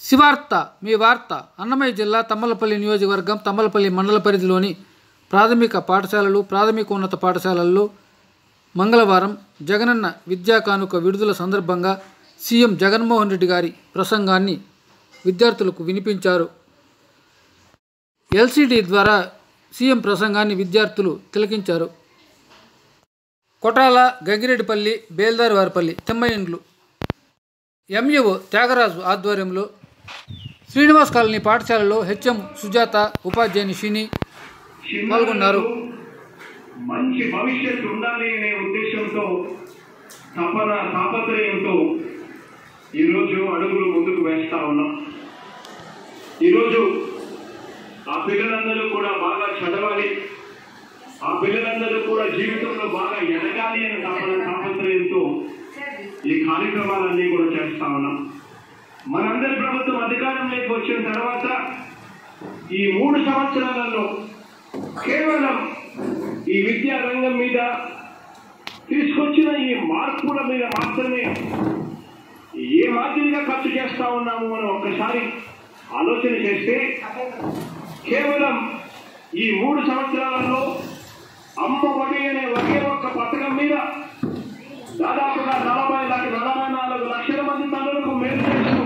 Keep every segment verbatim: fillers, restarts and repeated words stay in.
శివార్త మీ వార్త అన్నమయ్య జిల్లా తమ్మలపల్లి నియోజకవర్గం తమ్మలపల్లి మండల పరిధిలోని ప్రాథమిక పాఠశాలలు ప్రాథమికోన్నత పాఠశాలల్లో మంగళవారం జగనన్న విద్యా కానుక విడుదల సందర్భంగా సీఎం జగన్మోహన్ రెడ్డి గారి ప్రసంగాన్ని విద్యార్థులకు వినిపించారు. ఎల్సీడీ ద్వారా సీఎం ప్రసంగాన్ని విద్యార్థులు తిలకించారు. కొటాల, గంగిరెడ్డిపల్లి, బేల్దారివారిపల్లి, తిమ్మయిండ్లు ఎంఈఓ త్యాగరాజు ఆధ్వర్యంలో శ్రీనివాస్ కాలనీ పాఠశాలలో హెచ్ఎం సుజాత, ఉపాధ్యాయుని షిని పాల్గొన్నారు. మంచి భవిష్యత్తు ఉండాలి అనే ఉద్దేశంతో తపన తాపత్రయంతో ఈరోజు అడుగులు ముందుకు వేస్తా ఉన్నాం. ఈరోజు ఆ పిల్లలందరూ కూడా బాగా చదవాలి, ఆ పిల్లలందరూ కూడా జీవితంలో బాగా ఎదగాలి అనే తపన తాపత్రయంతో ఈ కార్యక్రమాలన్నీ కూడా చేస్తా ఉన్నాం. మనందరి ప్రభుత్వం అధికారంలోకి వచ్చిన తర్వాత ఈ మూడు సంవత్సరాలలో కేవలం ఈ విద్యా రంగం మీద తీసుకొచ్చిన ఈ మార్పుల మీద మాత్రమే ఏ మాదిరిగా ఖర్చు చేస్తా ఉన్నాము అని ఒక్కసారి ఆలోచన చేస్తే కేవలం ఈ మూడు సంవత్సరాలలో అమ్మ ఒడి అనే ఒకే ఒక్క పథకం మీద దాదాపుగా నలభై నలభై నాలుగు లక్షల మంది తల్లులకు మేలు చేస్తూ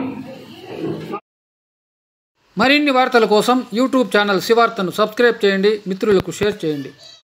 మరిన్ని వార్తల కోసం యూట్యూబ్ ఛానల్ శివార్తను సబ్స్క్రైబ్ చేయండి, మిత్రులకు షేర్ చేయండి.